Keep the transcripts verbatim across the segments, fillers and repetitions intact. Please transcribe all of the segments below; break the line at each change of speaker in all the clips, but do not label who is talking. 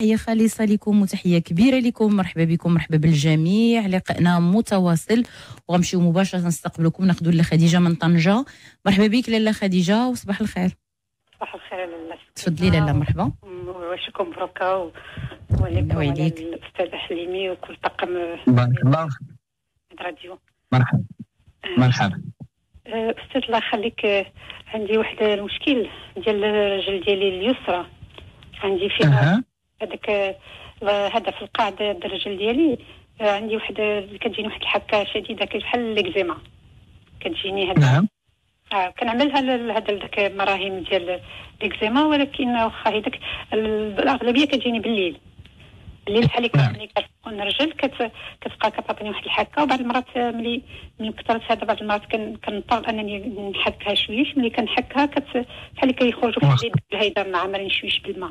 تحية خالصة لكم وتحية كبيرة لكم. مرحبا بكم، مرحبا بالجميع. لقائنا متواصل وغنمشيو مباشرة نستقبلكم. ناخذوا لخديجة من طنجة. مرحبا بك لاله خديجة وصباح الخير.
صباح الخير لاله.
تفضلي لاله. مرحبا.
وشكم مبروكة وعليكم وعلى الأستاذة حليمي وكل طاقم
بارك الله
الراديو.
مرحبا مرحبا.
أستاذ الله يخليك، عندي واحد المشكل ديال الرجل ديالي اليسرى، عندي فيها هذاك هذا في القاع ديال الرجل ديالي، عندي واحد كتجيني واحد الحكه شديده بحال الاكزيما كتجيني هذا.
نعم.
اه كنعملها هذا داك المراهم ديال الاكزيما، ولكن واخا هذاك الاغلبيه كتجيني بالليل بالليل بحال هكا ملي كنكون الرجل كتبقى كتعطيني واحد الحكه، وبعض المرات ملي ملي كثرت هذا بعض المرات كنضطر انني نحكها شويش. ملي كنحكها بحال هكا يخرجوا في اليد هيدا مع عمرين شويش بالماء.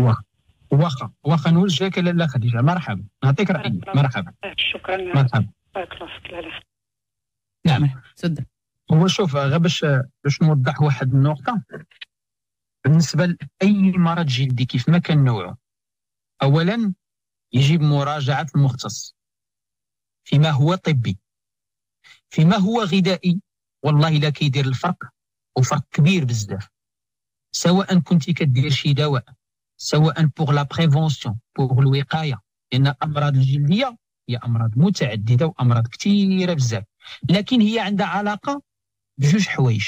واخا واخا نوجهك لاله خديجه. مرحبا، نعطيك رايي. مرحبا.
شكرا.
مرحبا.
بارك الله فيك لاله.
نعم
تفضل.
هو شوف غير باش باش نوضح واحد النقطه. بالنسبه لاي مرض جلدي كيف ما كان نوعه، اولا يجب مراجعه المختص فيما هو طبي، فيما هو غذائي. والله لا كيدير الفرق، وفرق كبير بزاف، سواء كنتي كدير شي دواء، سواء بوغ لا بريفونسيون بوغ الوقايه، لان الامراض الجلديه هي امراض متعدده وامراض كثيره بزاف، لكن هي عندها علاقه بجوج حوايج.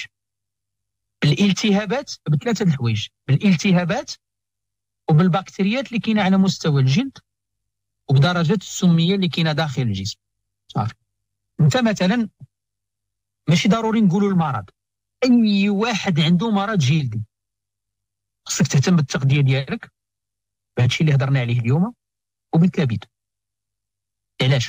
بالالتهابات، بثلاثه الحوايج، بالالتهابات وبالبكتيريات اللي كاينه على مستوى الجلد وبدرجات السميه اللي كاينه داخل الجسم. صافي. انت مثلا ماشي ضروري نقولوا المرض، اي واحد عنده مرض جلدي خصك تهتم بالتغذيه ديالك بهذا الشيء اللي هضرنا عليه اليوم، وبالكبد. علاش؟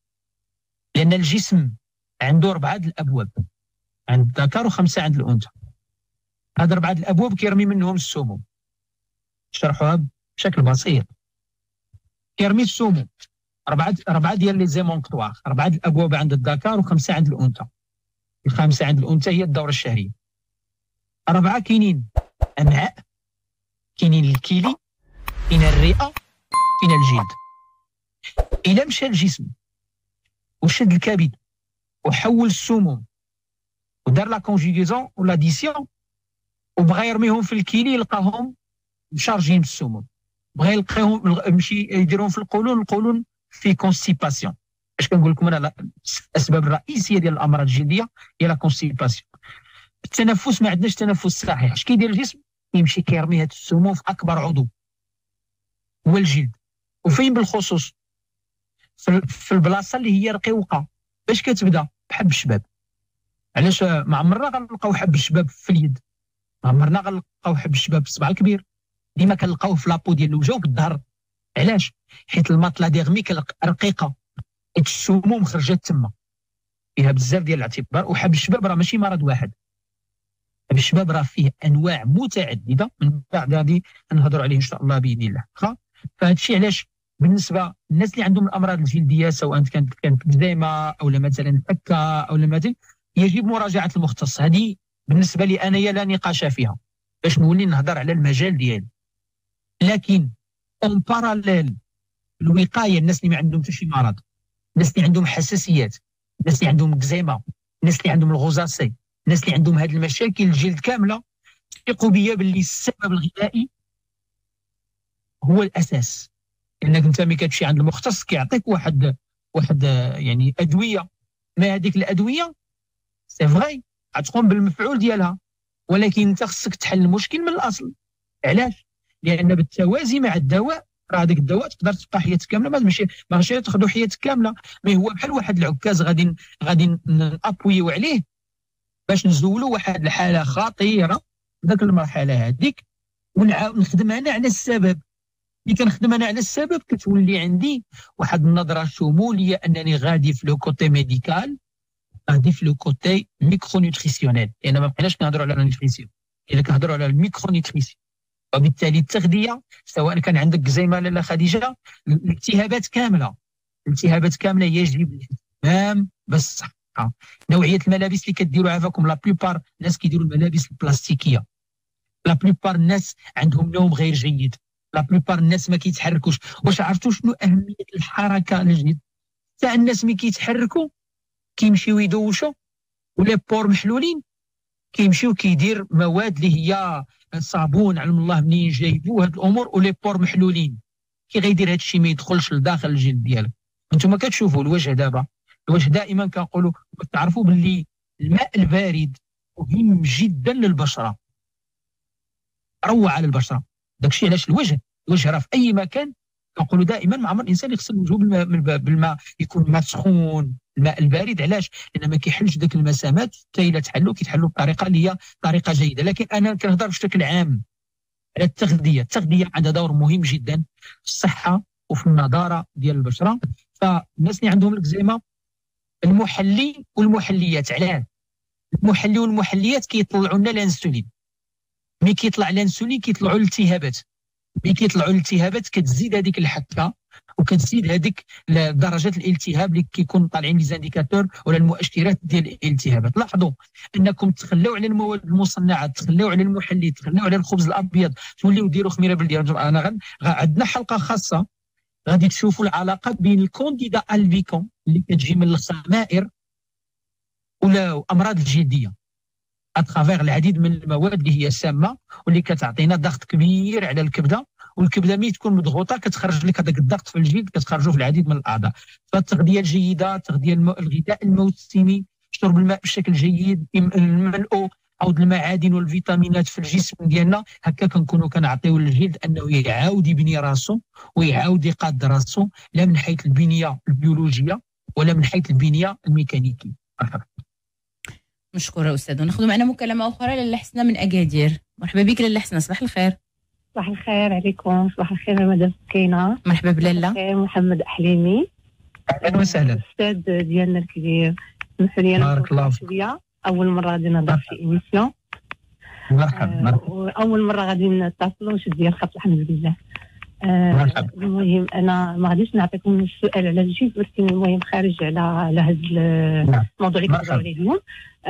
لان الجسم عنده اربعه الابواب، عند الذكر وخمسه عند الانثى. هاد اربعه الابواب كيرمي منهم السموم. شرحوها بشكل بسيط. كيرمي السموم اربعه اربعه ديال لي زيمونكطوار، اربعه الابواب عند الذكر وخمسه عند الانثى. الخامسه عند الانثى هي الدوره الشهريه. اربعه كاينين امعاء، كاينين الكلي، كاين الرئه، كاين الجلد. الا مشى الجسم وشد الكبد وحول السموم ودار لا كونجيغيزون ولا ديسيون وبغى يرميهم في الكلي يلقاهم مشارجين بالسموم، بغى يلقاهم مشي يديرهم في القولون، القولون في كونستيباسيون. اش كنقول لكم انا؟ الاسباب الرئيسيه ديال الامراض الجلديه هي لا كونستيباسيون. التنفس ما عندناش تنفس صحيح. اش كيدير الجسم؟ يمشي كيرمي هاد السموم في اكبر عضو هو الجلد. وفين بالخصوص؟ في البلاصه اللي هي رقيقه. باش كتبدا؟ بحب الشباب. علاش ما عمرنا غنلقاو حب الشباب في اليد، ما عمرنا غنلقاو حب الشباب في الصبع الكبير، ديما كنلقاوه في لابو ديال الوجه وفي الظهر. علاش؟ حيت الماطله ديغميك رقيقه، حيت السموم خرجت تما، فيها بزاف ديال الاعتبار. وحب الشباب راه ماشي مرض واحد، حب الشباب راه فيه انواع متعدده، من بعد غادي نهضروا عليه ان شاء الله باذن الله. فهذا الشيء علاش بالنسبه للناس اللي عندهم الامراض الجلديه، سواء كانت كانت اكزيما او مثلا حكه او مثلا، يجب مراجعه المختص. هذه بالنسبه لي انايا لا نقاش فيها، باش نولي نهضر على المجال ديالي. لكن اون باراليل الوقايه، الناس اللي ما عندهم حتى شي مرض، الناس اللي عندهم حساسيات، الناس اللي عندهم اكزيما، الناس اللي عندهم الغوزاسي، الناس اللي عندهم هذه المشاكل الجلد كامله، ثقوا بيا باللي السبب الغذائي هو الاساس. انك انت ملي كتمشي عند المختص كيعطيك واحد واحد يعني ادويه، ما هذيك الادويه سي فغي غتقوم بالمفعول ديالها، ولكن انت خصك تحل المشكل من الاصل. علاش؟ لان بالتوازي مع الدواء، راه هذاك الدواء تقدر تبقى حياتك كامله، ما ماشي ماشي تاخذوا حياتك كامله، مي هو بحال واحد العكاز غادي غادي نابويو عليه باش نزولوا واحد الحاله خطيره ذاك المرحله هذيك، ونعاود نخدم انا على السبب. ملي كنخدم انا على السبب كتولي عندي واحد النظره شموليه انني غادي في لو كوتي ميديكال، غادي في لو كوتي ميكرو نوتريسيونيل، لان ما بقيناش كنهضروا على النوتريسيون، الا كنهضروا على الميكرو نوتريسيون. وبالتالي التغذيه، سواء كان عندك زي ما لاله خديجه، الالتهابات كامله الالتهابات كامله يجب الاهتمام بالصحه. نوعيه الملابس اللي كديروا عافاكم، لا بلوبار الناس كيديروا الملابس البلاستيكيه، لا بلوبار الناس عندهم نوم غير جيد، لا بلوبار الناس ما كيتحركوش. واش عرفتوا شنو اهميه الحركه للجلد؟ حتى الناس ملي كيتحركوا كيمشيو يدوشوا ولا بور محلولين، كيمشيو كيدير مواد اللي هي صابون علم الله منين جايبوه هاد الامور، ولي بور محلولين كي غيدير هاد الشيء ما يدخلش لداخل الجلد ديالك. انتم كتشوفوا الوجه دابا، الوجه دائما كنقولوا تعرفوا باللي الماء البارد مهم جدا للبشره، روعه للبشره. داكشي علاش الوجه الوجه راه في اي مكان كنقولوا دائما مع عمر الانسان يغسل وجهه بالماء، بالماء يكون الماء سخون، الماء البارد. علاش؟ لان ما كيحلش داك المسامات، حتى الا تحلوا كيتحلوا بطريقه اللي هي طريقه جيده. لكن انا كنهضر بشكل عام على التغذيه. التغذيه عندها دور مهم جدا في الصحه وفي النضاره ديال البشره. فالناس اللي عندهم الكزيما، المحلي والمحليات، علاه؟ المحلي والمحليات كيطلعوا لنا الانسولين، ملي كيطلع الانسولين كيطلعوا الالتهابات، ملي كيطلعوا الالتهابات كتزيد هذيك الحكه وكتزيد هذيك درجات الالتهاب اللي كيكون طالعين لي زانديكاتور ولا المؤشرات ديال الالتهابات. لاحظوا انكم تخلوا على المواد المصنعه، تخلوا على المحلي، تخلوا على الخبز الابيض، توليو ديروا خميره بلديه. انا غد عندنا حلقه خاصه غادي تشوفوا العلاقه بين الكونديدا البيكوم اللي كتجي من الخمائر ولا امراض الجلديه اترافيغ العديد من المواد اللي هي سامه واللي كتعطينا ضغط كبير على الكبده، والكبده ملي تكون مضغوطه كتخرج لك هذاك الضغط في الجلد، كتخرجه في العديد من الاعضاء. فالتغذيه الجيده، التغذيه المو... الغذاء الموسمي، شرب الماء بشكل جيد، الملء عوض المعادن والفيتامينات في الجسم ديالنا، هكا كنكونوا كنعطيو للجلد انه يعاود يبني راسو ويعاود يقاد راسو، لا من حيث البنيه البيولوجيه ولا من حيث البنيه الميكانيكيه.
مشكورة أستاذ. وناخذ معنا مكالمة أخرى للا حسنة من أكادير. مرحبا بك للا حسنة، صباح الخير.
صباح الخير عليكم. صباح الخير مدام سكينة.
مرحبا بلالا.
محمد أحليمي.
أهلا وسهلا.
الأستاذ ديالنا الكبير، سمحوا لي
بارك الله فيك.
أول مرة غادي نهضر في إيميسيون.
مرحبا مرحبا.
أول مرة غادي نتصلوا ونشد ديال الخط الحمد لله. مرحبا. المهم أنا ما غاديش نعطيكم السؤال على الجيب، ولكن المهم خارج على على هذا الموضوع اللي كنهضروا عليه اليوم.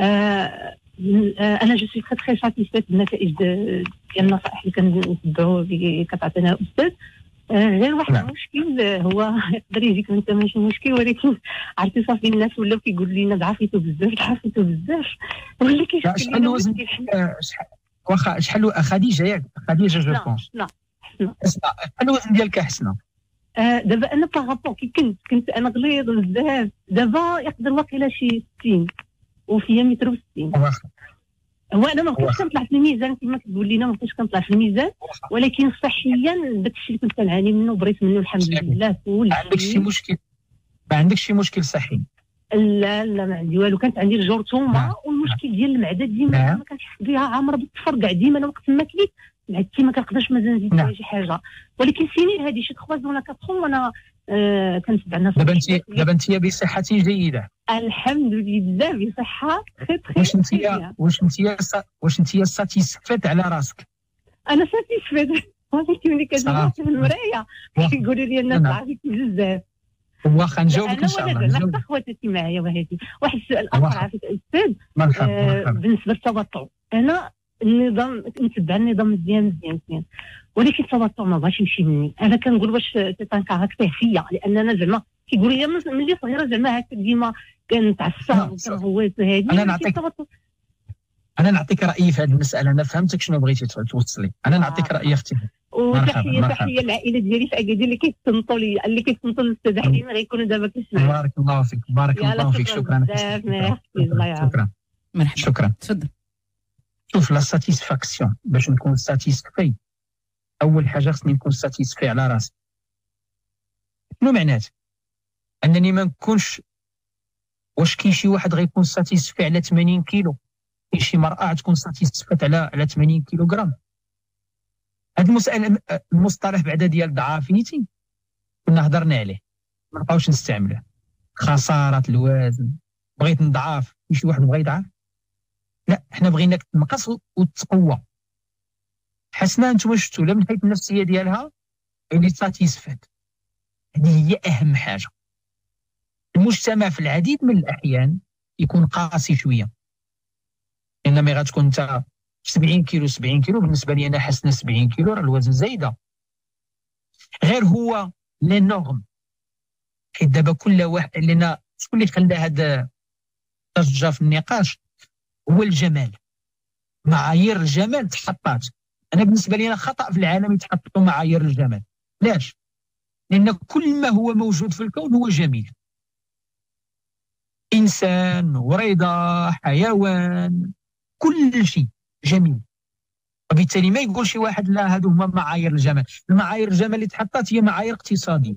انا جو سوي تري تري ساتيسفيت بالنتائج ديال النصائح اللي كنتبعوا اللي كتعطينا الاستاذ. غير واحد المشكل هو يقدر يجيك انت ماشي مشكل، ولكن عرفتي صافي الناس ولاو كيقول لنا ضعفيتو بزاف ضعفيتو بزاف، ولا كيشكل
شحال الوزن؟ واخا شحال خديجه ياك خديجه جو بونس؟
لا
حسنا شحال الوزن ديالك حسنا؟
آه دابا انا بارابور كي كنت كنت انا غليظ بزاف، دابا يقدر واقيلا شي ستين وفيا متر وستين. هو انا ما بقيتش كنطلع في الميزان كما كتقول لينا، ما بقيتش كنطلع في الميزان، ولكن صحيا داك الشيء اللي كنت كنعاني منه بريت منه الحمد لله. كل
ما عندكش شي مشكل؟ ما عندكش شي مشكل صحي؟
لا لا ما عندي والو. كانت عندي الجرثومه والمشكل ديال المعده ديما ما كنحس بها، عامره بالتفرقع ديما. انا وقت ما كليت معدتي ما كنقدرش مازال نزيد فيها شي حاجه، ولكن سيني هذه شي تخوا زون كتخون وانا آه كنتبع الناس.
دابا انت دابا انت بصحه جيده الحمد
لله، بصحه تري تري.
واش انت واش انت واش انت ساتيسفيت على راسك؟
انا ساتيسفيت، ولكن ملي كنشوف في المرايه كيقولوا لي الناس ضعفيك بزاف.
واخا نجاوبك ان شاء الله.
انا حتى خواتاتي معايا. وهذه واحد السؤال اخر عافيك الاستاذ.
مرحبا مرحبا.
بالنسبه للتبطع، انا النظام نتبع النظام مزيان مزيان مزيان، ولكن التبطع ما بغاش يمشي مني. انا كنقول واش سي ان كاركتير فيا، لان انا زعما كيقولوا لي ملي صغيره زعما هكا ديما كنتعصب وكنغوت. هذه
انا نعطيك انا نعطيك رايي في هذه المساله. انا فهمتك شنو بغيتي توصلي. انا نعطيك رايي اختي.
وتحيه تحيه للعائله ديالي في اكادير اللي كيتصنتوا لي، اللي كيتصنتوا للاستاذ حليم غيكونوا دابا كيسمعوا.
بارك الله فيك بارك الله فيك. شكرا
شكرا.
مرحبا.
شكرا.
تفضل.
شوف لا ساتيسفاكسيون، باش نكون ساتيسفي اول حاجه خصني نكون ساتيسفي على راسي. شنو معنات؟ انني ما نكونش. واش كاين شي واحد غيكون ساتيسفي على ثمانين كيلو؟ كاين شي مرأة تكون ساتيسفات على على ثمانين كيلوغرام؟ هاد المسألة المصطلح بعدا ديال ضعافيتي كنا هضرنا عليه، ما نبقاوش نستعملوه. خسارة الوزن، بغيت نضعف، كاين شي واحد بغا يضعف؟ لا، حنا بغيناك تنقص وتقوى. حسنا نتوما شفتوا لا من حيث النفسيه ديالها اللي ساتيسفات. هذه هي اهم حاجه. المجتمع في العديد من الاحيان يكون قاسي شويه، انما غتكون انت سبعين كيلو سبعين كيلو بالنسبه لي انا حسنا سبعين كيلو راه الوزن زايده، غير هو لي نورم. حيت دابا كل واحد لنا شكون اللي خلى هذا ضجه في النقاش هو الجمال. معايير الجمال تحطات. انا بالنسبه لي أنا خطا في العالم يتحطوا معايير الجمال. علاش؟ لان كل ما هو موجود في الكون هو جميل. انسان، وريضه، حيوان، كل شيء جميل. وبالتالي ما يقول شي واحد لا هادو هما معايير الجمال. المعايير الجمال اللي تحطات هي معايير اقتصاديه.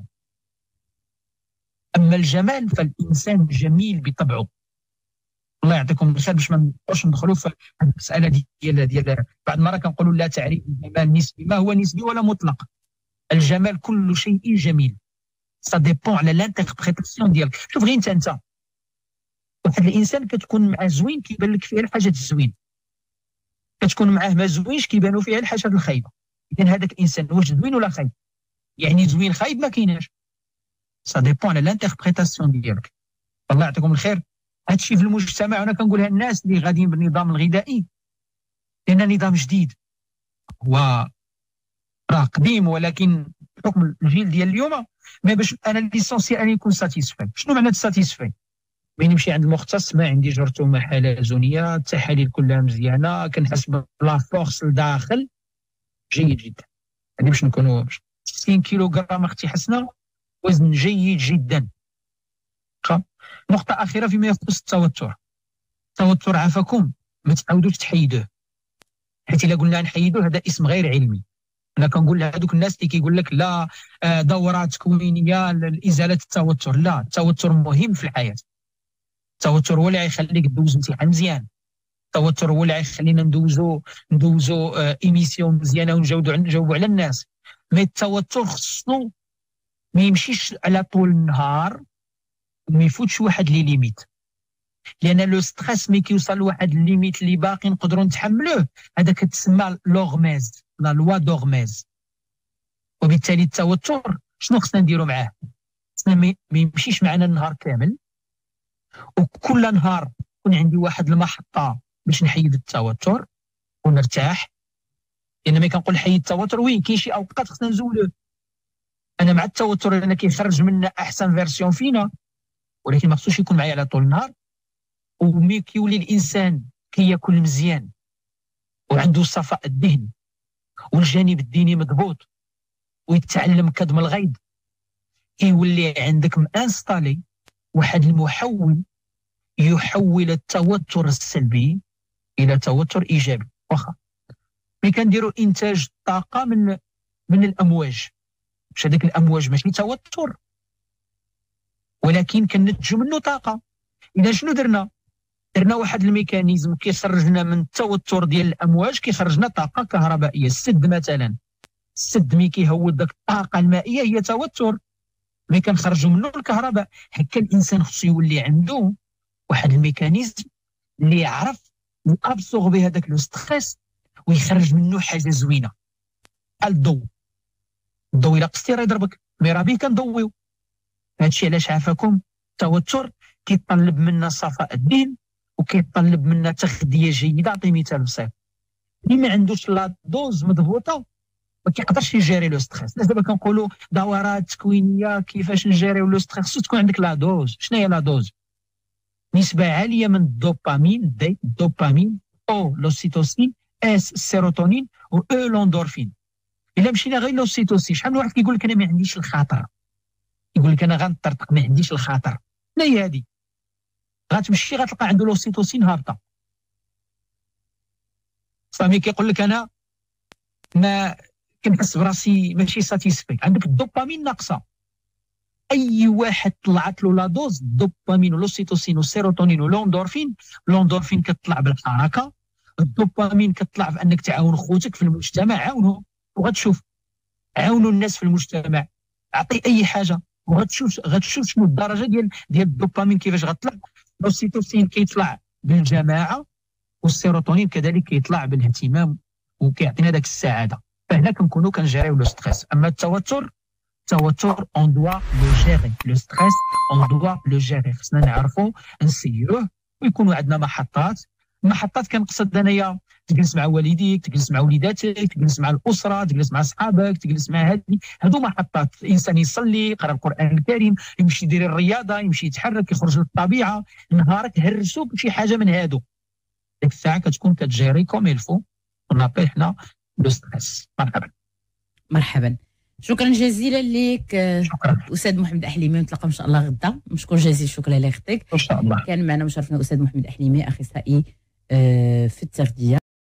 اما الجمال فالانسان جميل بطبعه. الله يعطيكم الخير باش ما نبقاوش ندخلوا في هذه المساله ديال ديال بعض المرات كنقولوا لا تعريف الجمال نسبي. ما هو نسبي ولا مطلق. الجمال كل شيء جميل. سا ديبون على لانتربريتاسيون ديالك. شوف غير انت انت واحد الانسان كتكون معاه زوين كيبان لك فيه الحاجات الزوين، كتكون معاه ما زوينش كيبانوا فيه الحاجات الخايبه. اذا هذاك الانسان واش زوين ولا خايب؟ يعني زوين خايب ما كايناش. سا ديبون على لانتربريتاسيون ديالك. الله يعطيكم الخير. هذا الشيء في المجتمع انا كنقولها الناس اللي غاديين بالنظام الغذائي، لان نظام جديد هو راه قديم، ولكن بحكم الجيل ديال اليوم ما باش انا ليسونسيال ان يكون ساتيسفاي. شنو معنى ساتيسفاي؟ بين نمشي عند المختص ما عندي جرثومه حلزونيه، التحاليل كلها مزيانه، كنحس بلا فورس لداخل، جيد جدا. هذه باش نكونوا ستين كيلوغرام اختي حسنه، وزن جيد جدا. نقطة أخيرة فيما يخص التوتر. التوتر عافاكم ما تعاودوش تحيدوه، حيت إلا قلنا نحيدوه هذا اسم غير علمي. أنا كنقول لهذوك الناس اللي كيقول لك لا دورات تكوينية لإزالة التوتر. لا، التوتر مهم في الحياة. التوتر هو اللي غيخليك دوز امتحان مزيان. التوتر هو اللي غيخلينا ندوزو ندوزو ايميسيون مزيانة ونجاوبوا نجاوبوا على الناس. مي التوتر خصو ما يمشيش على طول النهار وما يفوتش واحد لي ليميت، لان لو ستريس ملي كيوصل لواحد الليميت اللي باقي نقدروا نتحملوه هذا كتسمى لوغميز، لا لوا دوغميز. وبالتالي التوتر شنو خصنا نديروا معاه؟ خصنا ما يمشيش معنا النهار كامل، وكل نهار يكون عندي واحد المحطه باش نحيد التوتر ونرتاح. لان ملي كنقول حيد التوتر وين كاين شي اوقات خصنا نزولوه. انا مع التوتر لان كيخرج منا احسن فيرسيون فينا، ولكن ما خصوش يكون معايا على طول النهار. وملي كيولي الانسان كياكل مزيان وعنده صفاء الذهن والجانب الديني مضبوط ويتعلم كظم الغيظ، كيولي عندك مانستالي واحد المحول يحول التوتر السلبي الى توتر ايجابي. واخا ملي كنديروا انتاج الطاقه من من الامواج، واش هذيك الامواج ماشي توتر، ولكن كنتجوا منه طاقه. اذا شنو درنا؟ درنا واحد الميكانيزم كيخرجنا من التوتر ديال الامواج، كيخرجنا طاقه كهربائيه. السد مثلا، السد ملي كيهود داك الطاقه المائيه هي توتر، ملي كنخرجوا منه الكهرباء. هكا الانسان خصو يولي عنده واحد الميكانيزم اللي يعرف يابسوربي هذاك لو ستريس ويخرج منه حاجه زوينه. بحال الضوء، الضوء الا قصتي راه يضربك، مي راه به كنضويو. هادشي علاش عافاكم التوتر كيطلب منا صفاء الذهن وكيطلب منا تغذيه جيده. نعطي مثال بسيط، اللي ما عندوش لا دوز مضبوطه ما كيقدرش يجيري لو ستريس. دابا كنقولوا دورات تكوينيه كيفاش نجيريو لو ستريس، خصو تكون عندك لا دوز. شنو هي لا دوز؟ نسبه عاليه من الدوبامين، دي الدوبامين، او لوسيتوسين، اس السيروتونين، و او لوندورفين. الا مشينا غير لوسيتوسين، شحال من واحد كيقول لك انا ما عنديش الخاطر، يقول لك انا غنطرطق ما عنديش الخاطر. لا هي هذه، غتمشي غتلقى عنده لوسيتوسين هابطه. فمي كيقول لك انا ما كنحس براسي ماشي ساتيسفي، عندك الدوبامين ناقصه. اي واحد طلعت له لا دوز الدوبامين واللوسيتوسين والسيروتونين واللوندورفين، اللوندورفين كتطلع بالحركه، الدوبامين كتطلع في انك تعاون خوتك في المجتمع، عاونهم وغتشوف، عاونوا الناس في المجتمع، اعطي اي حاجه وغتشوف غتشوف شنو الدرجه ديال ديال الدوبامين كيفاش غتطلع. السيتوسين كيطلع بالجماعه، والسيروتونين كذلك كيطلع بالاهتمام وكيعطينا داك السعاده. فهنا كنكونوا كنجريو لو ستريس. اما التوتر، التوتر اون دوا لو جيري، لو ستريس اون دوا لو جيري. خصنا نعرفوا نسيروه ويكونوا عندنا محطات محطات كنقصد انايا تجلس مع والديك، تجلس مع وليداتك، تجلس مع الاسره، تجلس مع اصحابك، تجلس مع هذه، هذو محطات. الانسان يصلي، يقرا القران الكريم، يمشي يدير الرياضه، يمشي يتحرك، يخرج للطبيعه، نهارك هرسو بشي حاجه من هادو. ديك الساعه كتكون كتجيري كوم يلفو، ونابيل حنا لو ستريس. مرحبا
مرحبا، شكرا جزيلا لك.
شكرا
استاذ محمد احليمي، ونتلاقى ان شاء الله غدا. مشكور جزيل، شكرا لاختك
ان شاء الله.
كان معنا مشرفنا استاذ محمد احليمي، اخصائي في التغذيه.